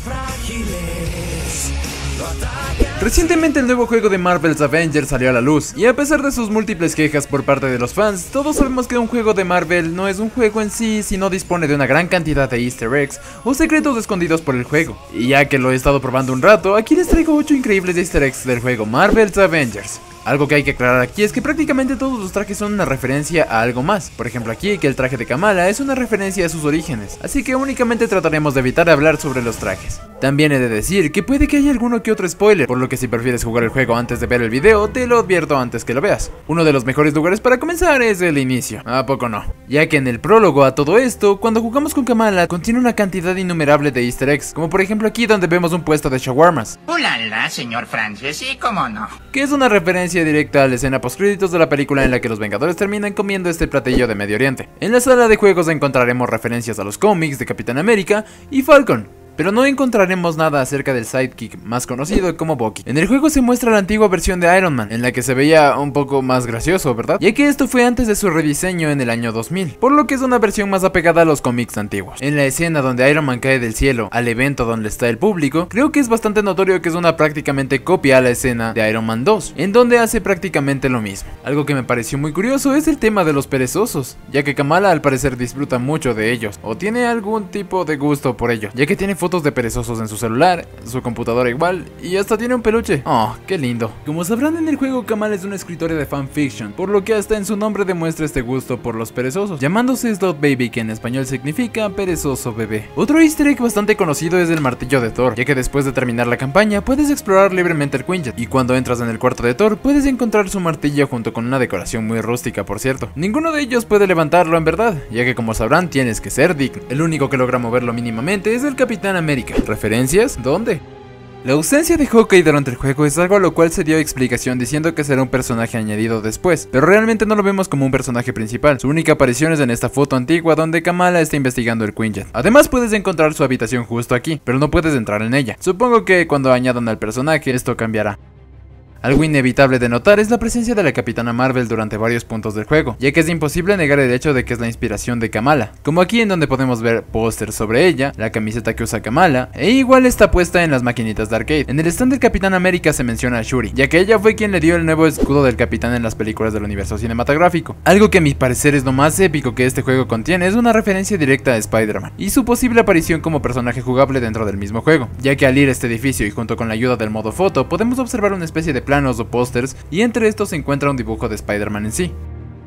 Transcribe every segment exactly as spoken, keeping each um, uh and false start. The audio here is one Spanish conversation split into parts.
Recientemente el nuevo juego de Marvel's Avengers salió a la luz, y a pesar de sus múltiples quejas por parte de los fans, todos sabemos que un juego de Marvel no es un juego en sí, sino dispone de una gran cantidad de easter eggs o secretos escondidos por el juego. Y ya que lo he estado probando un rato, aquí les traigo ocho increíbles easter eggs del juego Marvel's Avengers. Algo que hay que aclarar aquí es que prácticamente todos los trajes son una referencia a algo más. Por ejemplo aquí que el traje de Kamala es una referencia a sus orígenes, así que únicamente trataremos de evitar hablar sobre los trajes. También he de decir que puede que haya alguno que otro spoiler, por lo que si prefieres jugar el juego antes de ver el video, te lo advierto antes que lo veas. Uno de los mejores lugares para comenzar es el inicio, ¿a poco no? Ya que en el prólogo a todo esto, cuando jugamos con Kamala, contiene una cantidad innumerable de easter eggs, como por ejemplo aquí donde vemos un puesto de shawarmas. ¡Ulala, señor Francis! ¿Y cómo no? Que es una referencia directa a la escena postcréditos de la película en la que los Vengadores terminan comiendo este platillo de Medio Oriente. En la sala de juegos encontraremos referencias a los cómics de Capitán América y Falcon, pero no encontraremos nada acerca del sidekick más conocido como Bucky. En el juego se muestra la antigua versión de Iron Man, en la que se veía un poco más gracioso, ¿verdad? Ya que esto fue antes de su rediseño en el año dos mil, por lo que es una versión más apegada a los cómics antiguos. En la escena donde Iron Man cae del cielo al evento donde está el público, creo que es bastante notorio que es una prácticamente copia a la escena de Iron Man dos, en donde hace prácticamente lo mismo. Algo que me pareció muy curioso es el tema de los perezosos, ya que Kamala al parecer disfruta mucho de ellos, o tiene algún tipo de gusto por ello, ya que tiene fotos de perezosos en su celular, su computadora igual, y hasta tiene un peluche. Oh, qué lindo. Como sabrán, en el juego Kamala es una escritora de fanfiction, por lo que hasta en su nombre demuestra este gusto por los perezosos, llamándose Slot Baby, que en español significa perezoso bebé. Otro easter egg bastante conocido es el martillo de Thor, ya que después de terminar la campaña puedes explorar libremente el Quinjet, y cuando entras en el cuarto de Thor puedes encontrar su martillo junto con una decoración muy rústica, por cierto. Ninguno de ellos puede levantarlo en verdad, ya que como sabrán tienes que ser digno. El único que logra moverlo mínimamente es el Capitán América. ¿Referencias? ¿Dónde? La ausencia de Hawkeye durante el juego es algo a lo cual se dio explicación diciendo que será un personaje añadido después, pero realmente no lo vemos como un personaje principal. Su única aparición es en esta foto antigua donde Kamala está investigando el Quinjet. Además puedes encontrar su habitación justo aquí, pero no puedes entrar en ella. Supongo que cuando añadan al personaje esto cambiará. Algo inevitable de notar es la presencia de la Capitana Marvel durante varios puntos del juego, ya que es imposible negar el hecho de que es la inspiración de Kamala, como aquí en donde podemos ver pósters sobre ella, la camiseta que usa Kamala, e igual está puesta en las maquinitas de arcade. En el stand del Capitán América se menciona a Shuri, ya que ella fue quien le dio el nuevo escudo del Capitán en las películas del universo cinematográfico. Algo que a mi parecer es lo más épico que este juego contiene es una referencia directa a Spider-Man, y su posible aparición como personaje jugable dentro del mismo juego, ya que al ir a este edificio y junto con la ayuda del modo foto podemos observar una especie de planos o pósters, y entre estos se encuentra un dibujo de Spider-Man en sí.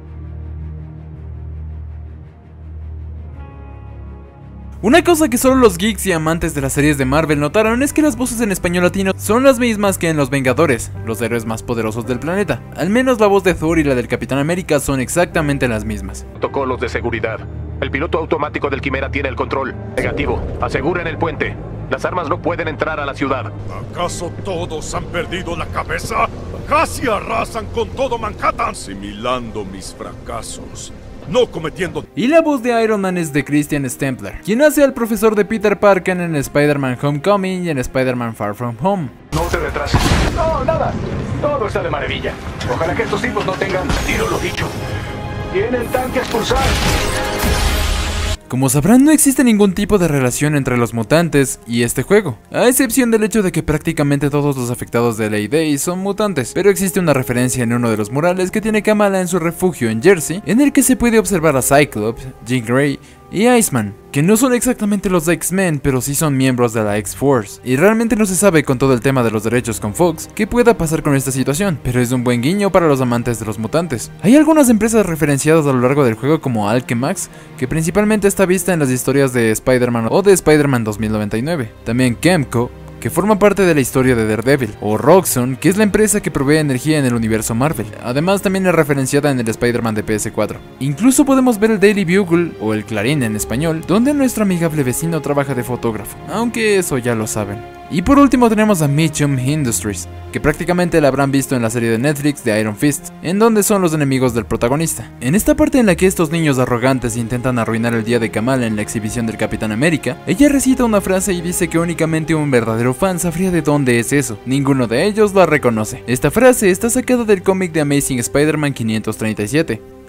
Una cosa que solo los geeks y amantes de las series de Marvel notaron es que las voces en español latino son las mismas que en Los Vengadores, los héroes más poderosos del planeta. Al menos la voz de Thor y la del Capitán América son exactamente las mismas. Protocolos de seguridad. El piloto automático del Quimera tiene el control. Negativo. Aseguren el puente. Las armas no pueden entrar a la ciudad. ¿Acaso todos han perdido la cabeza? Casi arrasan con todo Manhattan, asimilando mis fracasos, no cometiendo... Y la voz de Iron Man es de Christian Stempler, quien hace al profesor de Peter Parker en Spider-Man Homecoming y en Spider-Man Far From Home. No te retrases. No, nada. Todo está de maravilla. Ojalá que estos tipos no tengan... Tiro lo dicho. Tienen tanque a expulsar. Como sabrán, no existe ningún tipo de relación entre los mutantes y este juego, a excepción del hecho de que prácticamente todos los afectados de Ley Day son mutantes, pero existe una referencia en uno de los murales que tiene Kamala en su refugio en Jersey, en el que se puede observar a Cyclops, Jean Grey y Iceman, que no son exactamente los X-Men, pero sí son miembros de la X-Force, y realmente no se sabe con todo el tema de los derechos con Fox qué pueda pasar con esta situación, pero es un buen guiño para los amantes de los mutantes. Hay algunas empresas referenciadas a lo largo del juego como Alchemax, que principalmente está vista en las historias de Spider-Man o de Spider-Man dos mil noventa y nueve, también Chemco, que forma parte de la historia de Daredevil, o Roxxon, que es la empresa que provee energía en el universo Marvel. Además también es referenciada en el Spider-Man de P S cuatro. Incluso podemos ver el Daily Bugle, o el Clarín en español, donde nuestro amigable vecino trabaja de fotógrafo, aunque eso ya lo saben. Y por último tenemos a Mitchum Industries, que prácticamente la habrán visto en la serie de Netflix de Iron Fist, en donde son los enemigos del protagonista. En esta parte en la que estos niños arrogantes intentan arruinar el día de Kamala en la exhibición del Capitán América, ella recita una frase y dice que únicamente un verdadero fan sabría de dónde es eso. Ninguno de ellos la reconoce. Esta frase está sacada del cómic de Amazing Spider-Man quinientos treinta y siete.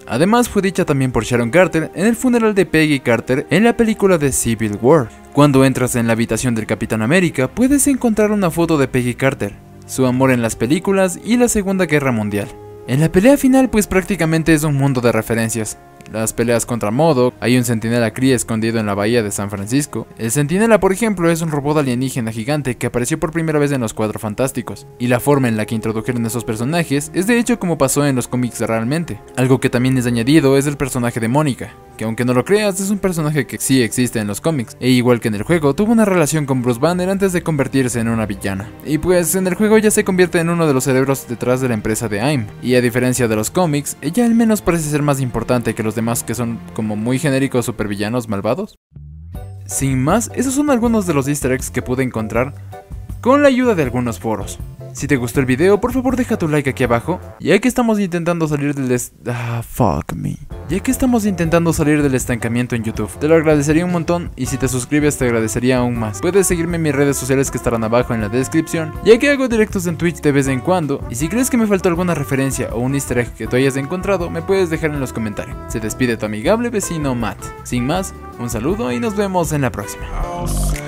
Además fue dicha también por Sharon Carter en el funeral de Peggy Carter en la película de Civil War. Cuando entras en la habitación del Capitán América puedes encontrar una foto de Peggy Carter, su amor en las películas y la Segunda Guerra Mundial. En la pelea final pues prácticamente es un mundo de referencias. Las peleas contra M O D O K, hay un Centinela Kree escondido en la bahía de San Francisco. El Centinela, por ejemplo, es un robot alienígena gigante que apareció por primera vez en los Cuatro Fantásticos, y la forma en la que introdujeron esos personajes es de hecho como pasó en los cómics realmente. Algo que también es añadido es el personaje de Mónica, que aunque no lo creas es un personaje que sí existe en los cómics, e igual que en el juego tuvo una relación con Bruce Banner antes de convertirse en una villana. Y pues en el juego ella se convierte en uno de los cerebros detrás de la empresa de A I M, y a diferencia de los cómics, ella al menos parece ser más importante que los demás que son como muy genéricos supervillanos malvados. Sin más, esos son algunos de los easter eggs que pude encontrar con la ayuda de algunos foros. Si te gustó el video, por favor deja tu like aquí abajo, ya que estamos intentando salir del est... Ah, fuck me. Ya que estamos intentando salir del estancamiento en YouTube, te lo agradecería un montón, y si te suscribes te agradecería aún más. Puedes seguirme en mis redes sociales que estarán abajo en la descripción, ya que hago directos en Twitch de vez en cuando, y si crees que me faltó alguna referencia o un easter egg que tú hayas encontrado, me puedes dejar en los comentarios. Se despide tu amigable vecino Matt. Sin más, un saludo y nos vemos en la próxima.